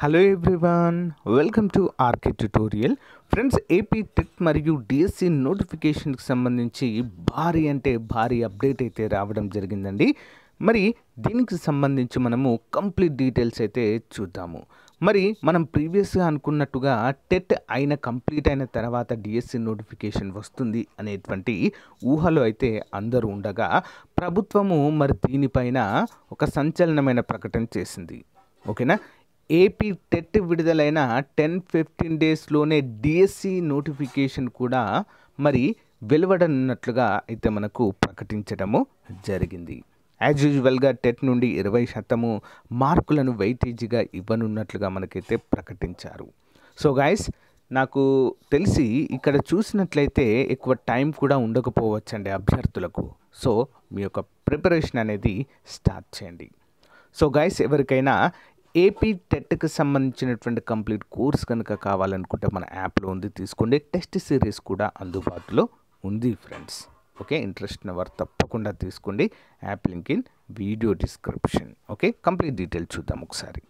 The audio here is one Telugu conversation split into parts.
Hello everyone, welcome to RK tutorial. Friends, AP TET మరియు డిఎస్సి నోటిఫికేషన్కి సంబంధించి భారీ అప్డేట్ అయితే రావడం జరిగిందండి. మరి దీనికి సంబంధించి మనము కంప్లీట్ డీటెయిల్స్ అయితే చూద్దాము. మరి మనం ప్రీవియస్గా అనుకున్నట్టుగా టెట్ కంప్లీట్ అయిన తర్వాత డిఎస్సి నోటిఫికేషన్ వస్తుంది అనేటువంటి ఊహలో అయితే అందరూ ఉండగా ప్రభుత్వము మరి దీనిపైన ఒక సంచలనమైన ప్రకటన చేసింది. ఓకేనా, ఏపీ టెట్ విడుదలైన 10-15 డేస్లోనే డిఎస్సి నోటిఫికేషన్ కూడా మరి వెలువడనున్నట్లుగా అయితే మనకు ప్రకటించడము జరిగింది. యాజ్ యూజువల్గా టెట్ నుండి 20% మార్కులను వెయిటేజీగా ఇవ్వనున్నట్లుగా మనకైతే ప్రకటించారు. సో గైస్, నాకు తెలిసి ఇక్కడ చూసినట్లయితే ఎక్కువ టైం కూడా ఉండకపోవచ్చండి అభ్యర్థులకు. సో మీ యొక్క ప్రిపరేషన్ అనేది స్టార్ట్ చేయండి. సో గైస్, ఎవరికైనా ఏపీ టెట్కి సంబంధించినటువంటి కంప్లీట్ కోర్స్ కనుక కావాలనుకుంటే మన యాప్లో ఉంది, తీసుకోండి. టెస్ట్ సిరీస్ కూడా అందుబాటులో ఉంది ఫ్రెండ్స్. ఓకే, ఇంట్రెస్ట్ ఉన్న వారు తప్పకుండా తీసుకోండి. App link in video description. Okay, complete detail చూద్దాం ఒకసారి.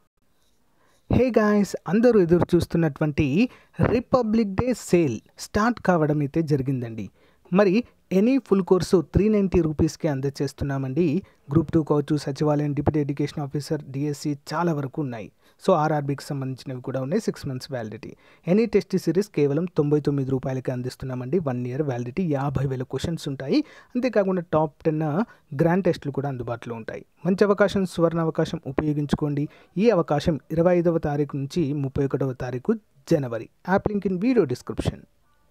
హే గాయ్స్, అందరూ ఎదురు చూస్తున్నటువంటి రిపబ్లిక్ డే సేల్ స్టార్ట్ కావడం అయితే జరిగిందండి. మరి ఎనీ ఫుల్ కోర్సు 390 రూపీస్కి అందజేస్తున్నామండి. గ్రూప్ 2 కావచ్చు, సచివాలయం, డిప్యూటీ ఎడ్యుకేషన్ ఆఫీసర్, డిఎస్సి చాలా వరకు ఉన్నాయి. సో ఆర్ఆర్బీకి సంబంధించినవి కూడా ఉన్నాయి. 6 months validity. Any test series కేవలం 99 రూపాయలకి అందిస్తున్నామండి. 1 year వ్యాలిడిటీ. 50,000 క్వశ్చన్స్ ఉంటాయి. అంతేకాకుండా టాప్ 10 గ్రాండ్ టెస్టులు కూడా అందుబాటులో ఉంటాయి. మంచి అవకాశం, సువర్ణ అవకాశం ఉపయోగించుకోండి. ఈ అవకాశం 25వ తారీఖు నుంచి 31వ తారీఖు జనవరి. App link in video description.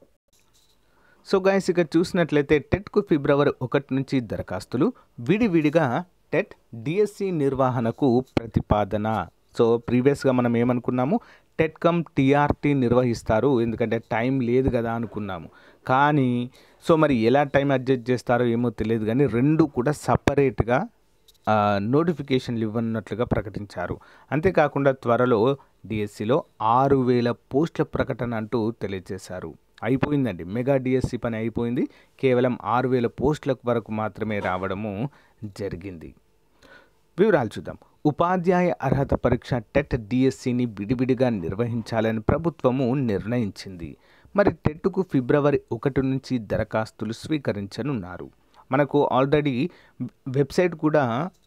So guys, ఇక్కడ చూసినట్లయితే టెట్కు ఫిబ్రవరి 1 నుంచి దరఖాస్తులు. విడివిడిగా టెట్ డిఎస్సి నిర్వహణకు ప్రతిపాదన. సో ప్రీవియస్గా మనం ఏమనుకున్నాము, టెట్ కమ్ టీఆర్టీ నిర్వహిస్తారు, ఎందుకంటే టైం లేదు కదా అనుకున్నాము. కానీ సో మరి ఎలా టైం అడ్జస్ట్ చేస్తారో ఏమో తెలియదు, కానీ రెండు కూడా సపరేట్గా నోటిఫికేషన్లు ఇవ్వనున్నట్లుగా ప్రకటించారు. అంతేకాకుండా త్వరలో డిఎస్సిలో 6,000 పోస్టుల ప్రకటన అంటూ తెలియజేశారు. అయిపోయిందండి, మెగా డిఎస్సి పని అయిపోయింది. కేవలం 6,000 పోస్టుల వరకు మాత్రమే రావడము జరిగింది. వివరాలు చూద్దాం. ఉపాధ్యాయ అర్హత పరీక్ష టెట్ డిఎస్సిని విడివిడిగా నిర్వహించాలని ప్రభుత్వము నిర్ణయించింది. మరి టెట్కు ఫిబ్రవరి 1 నుంచి దరఖాస్తులు స్వీకరించనున్నారు. మనకు ఆల్రెడీ వెబ్సైట్ కూడా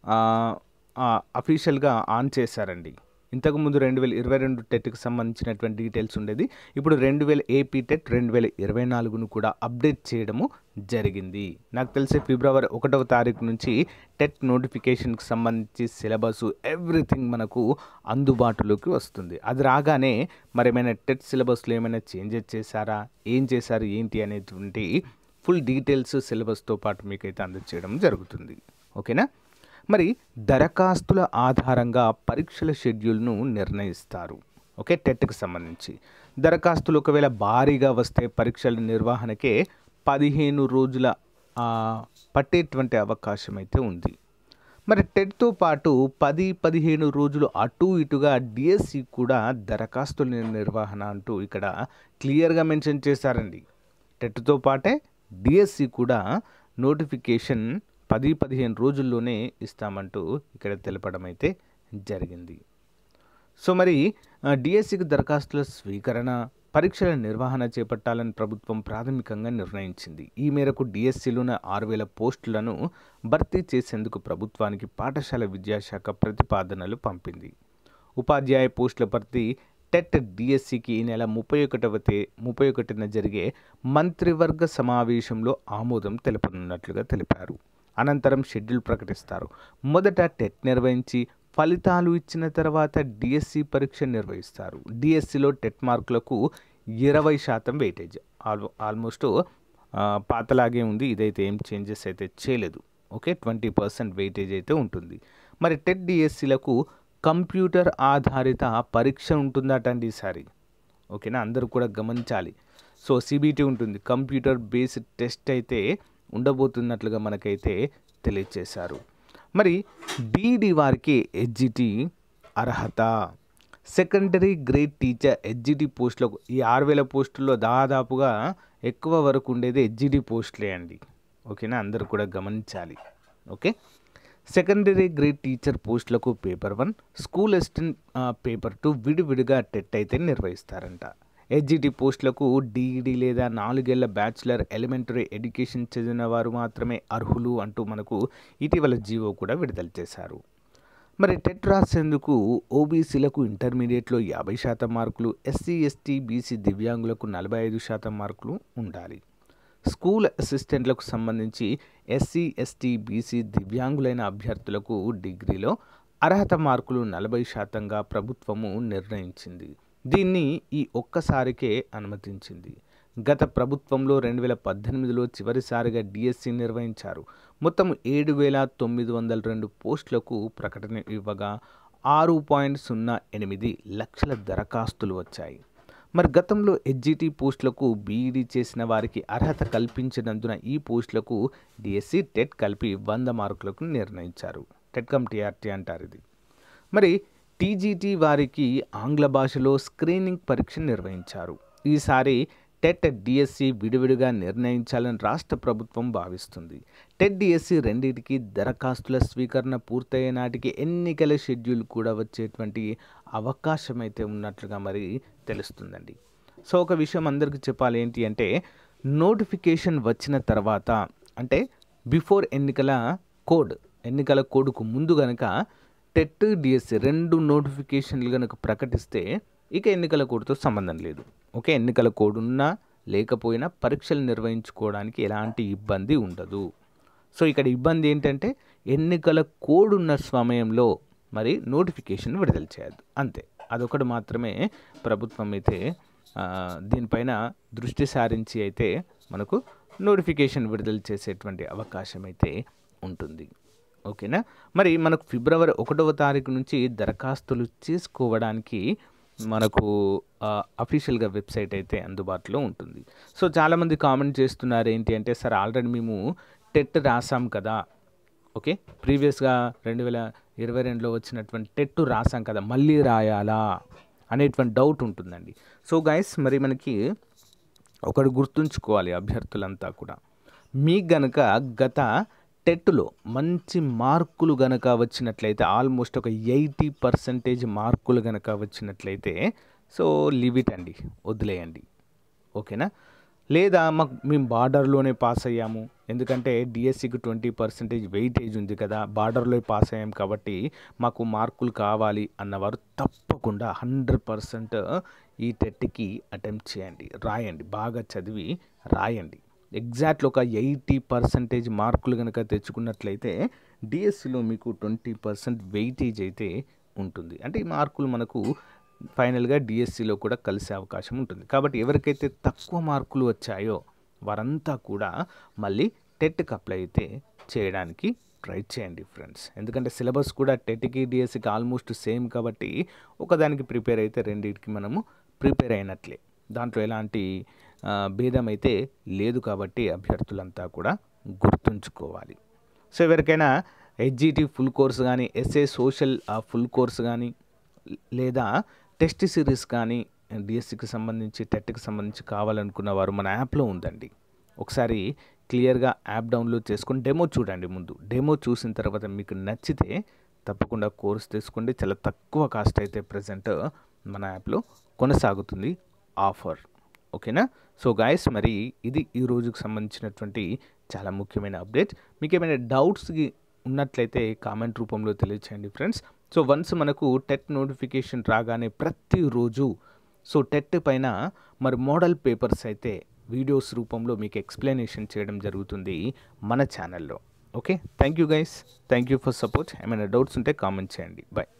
అఫీషియల్గా ఆన్ చేశారండి. ఇంతకుముందు 2022 టెట్కి సంబంధించినటువంటి డీటెయిల్స్ ఉండేది. ఇప్పుడు 2000 ఏపీ టెట్ 2024ను కూడా అప్డేట్ చేయడము జరిగింది. నాకు తెలిసి ఫిబ్రవరి 1వ తారీఖు నుంచి టెట్ నోటిఫికేషన్కి సంబంధించి సిలబస్ ఎవ్రీథింగ్ మనకు అందుబాటులోకి వస్తుంది. అది రాగానే మరి ఏమైనా టెట్ సిలబస్లో ఏమైనా చేంజెస్ చేశారా, ఏం చేశారు ఏంటి అనేటువంటి ఫుల్ డీటెయిల్స్ సిలబస్తో పాటు మీకైతే అందజేయడం జరుగుతుంది. ఓకేనా, మరి దరఖాస్తుల ఆధారంగా పరీక్షల షెడ్యూల్ను నిర్ణయిస్తారు. ఓకే, టెట్కి సంబంధించి దరఖాస్తులు ఒకవేళ భారీగా వస్తే పరీక్షల నిర్వహణకే 15 రోజుల పట్టేటువంటి అవకాశం అయితే ఉంది. మరి టెట్తో పాటు 10-15 రోజులు అటు ఇటుగా డిఎస్సి కూడా దరఖాస్తుల నిర్వహణ అంటూ ఇక్కడ క్లియర్గా మెన్షన్ చేశారండి. టెట్తో పాటే డిఎస్సి కూడా నోటిఫికేషన్ 10-15 రోజుల్లోనే ఇస్తామంటూ ఇక్కడ తెలపడం అయితే జరిగింది. సో మరి డిఎస్సికి దరఖాస్తుల స్వీకరణ, పరీక్షల నిర్వహణ చేపట్టాలని ప్రభుత్వం ప్రాథమికంగా నిర్ణయించింది. ఈ మేరకు డిఎస్సిలోని 6,000 పోస్టులను భర్తీ చేసేందుకు ప్రభుత్వానికి పాఠశాల విద్యాశాఖ ప్రతిపాదనలు పంపింది. ఉపాధ్యాయ పోస్టుల భర్తీ టెట్ డిఎస్సికి ఈ నెల 31న జరిగే మంత్రివర్గ సమావేశంలో ఆమోదం తెలపనున్నట్లుగా తెలిపారు. అనంతరం షెడ్యూల్ ప్రకటిస్తారు. మొదట టెట్ నిర్వహించి ఫలితాలు ఇచ్చిన తర్వాత డిఎస్సి పరీక్ష నిర్వహిస్తారు. డిఎస్సిలో టెట్ మార్కులకు 20% వెయిటేజ్. ఆల్మోస్ట్ పాతలాగే ఉంది, ఇదైతే ఏం చేంజెస్ అయితే చేయలేదు. ఓకే, 20% వెయిటేజ్ అయితే ఉంటుంది. మరి టెట్ డిఎస్సిలకు కంప్యూటర్ ఆధారిత పరీక్ష ఉంటుందటండి ఈసారి. ఓకేనా, అందరూ కూడా గమనించాలి. సో సిబిటి ఉంటుంది, కంప్యూటర్ బేస్డ్ టెస్ట్ అయితే ఉండబోతున్నట్లుగా మనకైతే తెలియజేశారు. మరి డిఈడి వారికి హెచ్జిటి అర్హత. సెకండరీ గ్రేడ్ టీచర్ హెచ్జిటి పోస్టులకు ఈ 6,000 పోస్టుల్లో దాదాపుగా ఎక్కువ వరకు ఉండేది హెచ్జిటి పోస్టులే అండి. ఓకేనా, అందరూ కూడా గమనించాలి. ఓకే, సెకండరీ గ్రేడ్ టీచర్ పోస్టులకు పేపర్ 1, స్కూల్ అసిస్టెంట్ పేపర్ 2 విడివిడిగా టెట్ అయితే నిర్వహిస్తారంట. హెచ్జిటి పోస్టులకు డిఈడి లేదా 4 ఏళ్ల బ్యాచిలర్ ఎలిమెంటరీ ఎడ్యుకేషన్ చదివిన వారు మాత్రమే అర్హులు అంటూ మనకు ఇటీవల జీవో కూడా విడుదల చేశారు. మరి టెట్ రాసేందుకు ఓబీసీలకు ఇంటర్మీడియట్లో 50% మార్కులు, ఎస్సీ ఎస్టీ బీసీ దివ్యాంగులకు 45% మార్కులు ఉండాలి. స్కూల్ అసిస్టెంట్లకు సంబంధించి ఎస్సీ ఎస్టీ బీసీ దివ్యాంగులైన అభ్యర్థులకు డిగ్రీలో అర్హత మార్కులు 40%గా ప్రభుత్వము నిర్ణయించింది. దీన్ని ఈ ఒక్కసారికే అనుమతించింది. గత ప్రభుత్వంలో 2018లో చివరిసారిగా డిఎస్సి నిర్వహించారు. మొత్తం 7,902 పోస్టులకు ప్రకటన ఇవ్వగా 6.08 లక్షల దరఖాస్తులు వచ్చాయి. మరి గతంలో హెచ్జిటి పోస్టులకు బీఈడి చేసిన వారికి అర్హత కల్పించినందున ఈ పోస్టులకు డిఎస్సి టెట్ కలిపి 100 మార్కులకు నిర్ణయించారు. టెట్ కమ్ టీఆర్టీ అంటారు ఇది. మరి టీజీటీ వారికి ఆంగ్ల భాషలో స్క్రీనింగ్ పరీక్ష నిర్వహించారు. ఈసారి టెట్ డిఎస్సి విడివిడిగా నిర్ణయించాలని రాష్ట్ర ప్రభుత్వం భావిస్తుంది. టెట్ డిఎస్సి రెండింటికి దరఖాస్తుల స్వీకరణ పూర్తయ్యే నాటికి ఎన్నికల షెడ్యూల్ కూడా వచ్చేటువంటి అవకాశం అయితే ఉన్నట్లుగా మరి తెలుస్తుందండి. సో ఒక విషయం అందరికీ చెప్పాలి ఏంటి అంటే, నోటిఫికేషన్ వచ్చిన తర్వాత అంటే బిఫోర్ ఎన్నికల కోడ్కు ముందు కనుక టెట్ డిఎస్సి 2 నోటిఫికేషన్లు కనుక ప్రకటిస్తే ఇక ఎన్నికల కోడ్తో సంబంధం లేదు. ఓకే, ఎన్నికల కోడ్ ఉన్నా లేకపోయినా పరీక్షలు నిర్వహించుకోవడానికి ఎలాంటి ఇబ్బంది ఉండదు. సో ఇక్కడ ఇబ్బంది ఏంటంటే ఎన్నికల కోడ్ ఉన్న సమయంలో మరి నోటిఫికేషన్ విడుదల చేయద్దు, అంతే. అదొకటి మాత్రమే ప్రభుత్వం అయితే దీనిపైన దృష్టి సారించి అయితే మనకు నోటిఫికేషన్ విడుదల చేసేటువంటి అవకాశం అయితే ఉంటుంది. ఓకేనా. మరి మనకు ఫిబ్రవరి 1వ తారీఖు నుంచి దరఖాస్తులు చేసుకోవడానికి మనకు అఫీషియల్గా వెబ్సైట్ అయితే అందుబాటులో ఉంటుంది. సో చాలామంది కామెంట్ చేస్తున్నారు ఏంటి అంటే, సార్ ఆల్రెడీ మేము టెట్ రాసాం కదా, ఓకే, ప్రీవియస్గా 2022లో వచ్చినటువంటి టెట్ రాసాం కదా, మళ్ళీ రాయాలా అనేటువంటి డౌట్ ఉంటుందండి. సో గైస్, మరి మనకి ఒకటి గుర్తుంచుకోవాలి అభ్యర్థులంతా కూడా, మీకు గనక గత టెట్లో మంచి మార్కులు గనక వచ్చినట్లయితే, ఆల్మోస్ట్ ఒక 80% మార్కులు గనక వచ్చినట్లయితే, సో లీవ్ ఇట్ అండి, వదిలేయండి. ఓకేనా. లేదా మేము బార్డర్లోనే పాస్ అయ్యాము, ఎందుకంటే డిఎస్సికి 20% వెయిటేజ్ ఉంది కదా, బార్డర్లో పాస్ అయ్యాం కాబట్టి మాకు మార్కులు కావాలి అన్నవారు తప్పకుండా 100% ఈ టెట్కి అటెంప్ట్ చేయండి, రాయండి, బాగా చదివి రాయండి. ఎగ్జాక్ట్లో ఒక 80% మార్కులు కనుక తెచ్చుకున్నట్లయితే డిఎస్సిలో మీకు 20% వెయిటేజ్ అయితే ఉంటుంది. అంటే ఈ మార్కులు మనకు ఫైనల్గా డిఎస్సిలో కూడా కలిసే అవకాశం ఉంటుంది. కాబట్టి ఎవరికైతే తక్కువ మార్కులు వచ్చాయో వారంతా కూడా మళ్ళీ టెట్కి అప్లై అయితే చేయడానికి ట్రై చేయండి ఫ్రెండ్స్. ఎందుకంటే సిలబస్ కూడా టెట్కి డిఎస్సికి ఆల్మోస్ట్ సేమ్ కాబట్టి ఒకదానికి ప్రిపేర్ అయితే రెండింటికి మనము ప్రిపేర్ అయినట్లే, దాంట్లో ఎలాంటి భేదం అయితే లేదు. కాబట్టి అభ్యర్థులంతా కూడా గుర్తుంచుకోవాలి. సో ఎవరికైనా హెచ్జిటి ఫుల్ కోర్స్ కానీ, ఎస్ఏ సోషల్ ఫుల్ కోర్స్ కానీ, లేదా టెస్ట్ సిరీస్ కానీ డిఎస్సికి సంబంధించి టెట్కి సంబంధించి కావాలనుకున్న వారు మన యాప్లో ఉందండి. ఒకసారి క్లియర్గా యాప్ డౌన్లోడ్ చేసుకొని డెమో చూడండి. ముందు డెమో చూసిన తర్వాత మీకు నచ్చితే తప్పకుండా కోర్స్ తీసుకోండి. చాలా తక్కువ కాస్ట్ అయితే ప్రజెంట్ మన యాప్లో కొనసాగుతుంది ఆఫర్. ఓకేనా. సో గాయస్, మరి ఇది ఈ రోజుకు సంబంధించినటువంటి చాలా ముఖ్యమైన అప్డేట్. మీకు ఏమైనా డౌట్స్ ఉన్నట్లయితే కామెంట్ రూపంలో తెలియచేయండి ఫ్రెండ్స్. సో వన్స్ మనకు టెట్ నోటిఫికేషన్ రాగానే ప్రతిరోజు సో టెట్ పైన మరి మోడల్ పేపర్స్ అయితే వీడియోస్ రూపంలో మీకు ఎక్స్ప్లెనేషన్ చేయడం జరుగుతుంది మన ఛానల్లో. Okay, thank you guys, thank you for support. ఏమైనా డౌట్స్ ఉంటే కామెంట్ చేయండి. బాయ్.